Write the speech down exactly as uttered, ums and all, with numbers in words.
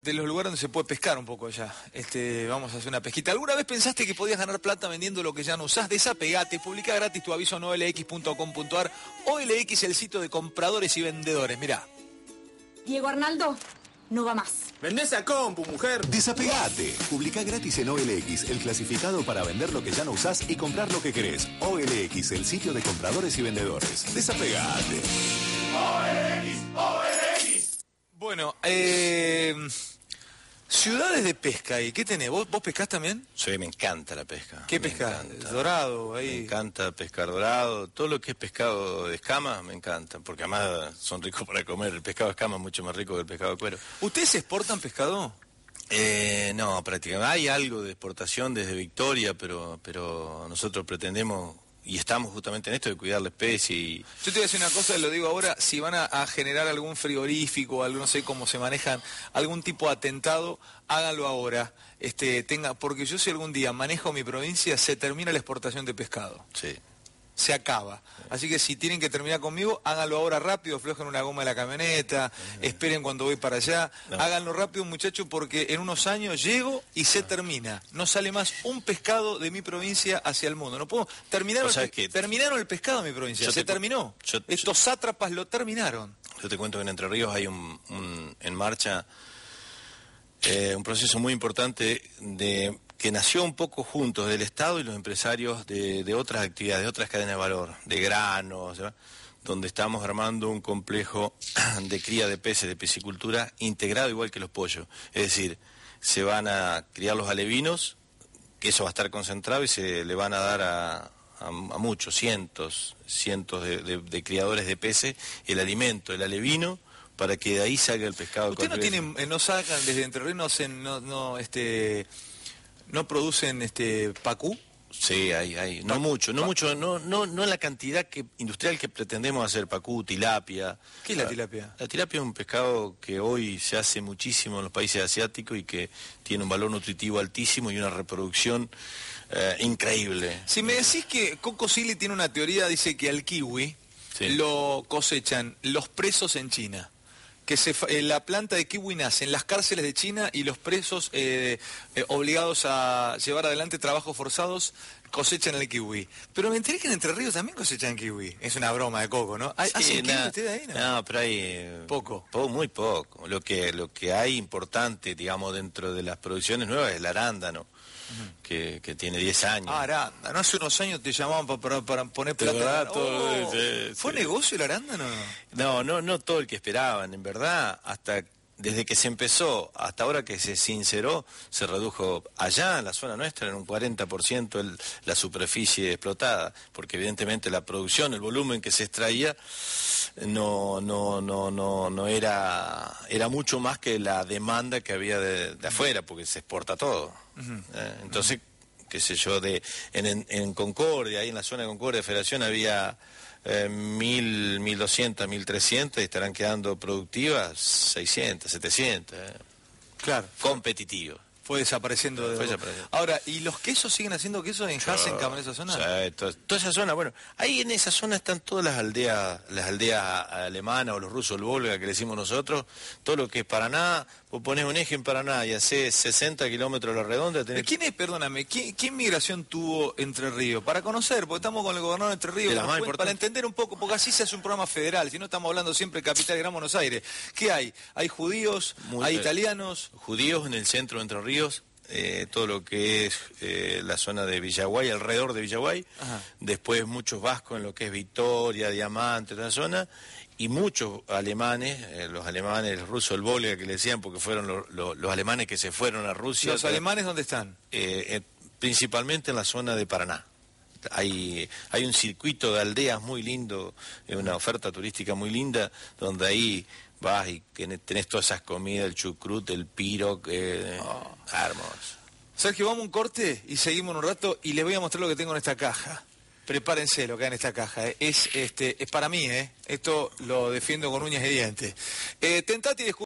de los lugares donde se puede pescar un poco allá. Este, vamos a hacer una pesquita. ¿Alguna vez pensaste que podías ganar plata vendiendo lo que ya no usás? Desapegate, publica gratis tu aviso en O L X punto com punto ar. O L X, el sitio de compradores y vendedores. Mirá. Diego Arnaldo, no va más. ¡Vendé esa compu, mujer! Desapegate. Publica gratis en O L X, el clasificado para vender lo que ya no usás y comprar lo que querés. O L X, el sitio de compradores y vendedores. Desapegate. O L X, O L X. Bueno, eh... ciudades de pesca ahí, ¿qué tenés? ¿Vos, vos pescás también? Sí, me encanta la pesca. ¿Qué pescás? ¿Dorado? Ahí. Me encanta pescar dorado, todo lo que es pescado de escama me encanta, porque además son ricos para comer. El pescado de escama es mucho más rico que el pescado de cuero. ¿Ustedes exportan pescado? Eh, no, prácticamente hay algo de exportación desde Victoria, pero, pero nosotros pretendemos... Y estamos justamente en esto de cuidar la especie y... Yo te voy a decir una cosa, lo digo ahora, si van a, a generar algún frigorífico, algo, no sé cómo se manejan, algún tipo de atentado, háganlo ahora. Este, tenga, porque yo si algún día manejo mi provincia, se termina la exportación de pescado. Sí. Se acaba. Así que si tienen que terminar conmigo, háganlo ahora rápido, aflojen una goma de la camioneta, uh-huh. esperen cuando voy para allá, no. háganlo rápido, muchachos, porque en unos años llego y se uh-huh. termina. No sale más un pescado de mi provincia hacia el mundo. No puedo. Terminaron, el, que... terminaron el pescado de mi provincia, yo se te... terminó. Yo... Estos sátrapas lo terminaron. Yo te cuento que en Entre Ríos hay un, un en marcha eh, un proceso muy importante de... que nació un poco juntos del Estado y los empresarios de, de otras actividades, de otras cadenas de valor, de granos, ¿sí? Donde estamos armando un complejo de cría de peces, de piscicultura, integrado igual que los pollos. Es decir, se van a criar los alevinos, que eso va a estar concentrado y se le van a dar a, a, a muchos, cientos, cientos de, de, de criadores de peces, el alimento, el alevino, para que de ahí salga el pescado. ¿Usted no tienen, no sacan desde Entre Ríos, no, no, no, este... ¿No producen este pacú? Sí, hay, hay. No mucho, no mucho, no, no, no en la cantidad que, industrial que pretendemos hacer, pacú, tilapia. ¿Qué es la tilapia? La, la tilapia es un pescado que hoy se hace muchísimo en los países asiáticos y que tiene un valor nutritivo altísimo y una reproducción eh, increíble. Si me decís que Coco Silly tiene una teoría, dice que al kiwi sí. lo cosechan los presos en China. Que se, eh, la planta de kiwi nace en las cárceles de China y los presos eh, eh, obligados a llevar adelante trabajos forzados cosechan el kiwi. Pero me enteré que en Entre Ríos también cosechan kiwi. Es una broma de Coco, ¿no? ¿Hacen sí, kiwi ustedes ahí? No, no pero hay... Eh, poco. Po, muy poco. Lo que, lo que hay importante, digamos, dentro de las producciones nuevas es el arándano. Uh-huh. que, que tiene diez años. Ah, arándano. Hace unos años te llamaban para, para, para poner plata. Oh, sí, ¿fue sí. negocio el arándano? No, no, no todo el que esperaban. En verdad, hasta desde que se empezó hasta ahora que se sinceró, se redujo allá en la zona nuestra en un cuarenta por ciento el, la superficie explotada, porque evidentemente la producción, el volumen que se extraía no no no no no era era mucho más que la demanda que había de, de afuera, porque se exporta todo. Uh-huh. ¿eh? Entonces, qué sé yo, de en, en, en Concordia, ahí en la zona de Concordia, Federación, había eh, mil, mil doscientas, mil trescientas y estarán quedando productivas seiscientas, setecientas. ¿eh? Claro. Competitivo. Fue desapareciendo. De Fue desapareciendo. Ahora, ¿y los quesos siguen haciendo quesos en Hasenkamp, en esa zona? Sí, toda, toda esa zona, bueno, ahí en esa zona están todas las aldeas, las aldeas alemanas o los rusos, el Volga que le decimos nosotros, todo lo que es Paraná, vos ponés un eje en Paraná y hacés sesenta kilómetros a la redonda. Tenés... ¿Quién es, perdóname, ¿quién, ¿quién migración tuvo Entre Ríos? Para conocer, porque estamos con el gobernador de Entre Ríos, de cuenta, para entender un poco, porque así se hace un programa federal, si no estamos hablando siempre de Capital y Gran Buenos Aires. ¿Qué hay? ¿Hay judíos? Muy ¿Hay bien. italianos? Judíos en el centro de Entre Ríos. Eh, todo lo que es eh, la zona de Villaguay, alrededor de Villaguay, Ajá. Después muchos vascos en lo que es Victoria, Diamante, toda la zona, y muchos alemanes, eh, los alemanes, el ruso, el Volga que le decían, porque fueron lo, lo, los alemanes que se fueron a Rusia. ¿Los alemanes dónde están? Eh, eh, principalmente en la zona de Paraná. Hay, hay un circuito de aldeas muy lindo, una oferta turística muy linda, donde ahí vas y tenés todas esas comidas, el chucrut, el piro, eh, oh. hermoso. Sergio, vamos a un corte y seguimos un rato y les voy a mostrar lo que tengo en esta caja. Prepárense lo que hay en esta caja. Eh. Es, este, es para mí, ¿eh? Esto lo defiendo con uñas y dientes. Eh, tentate y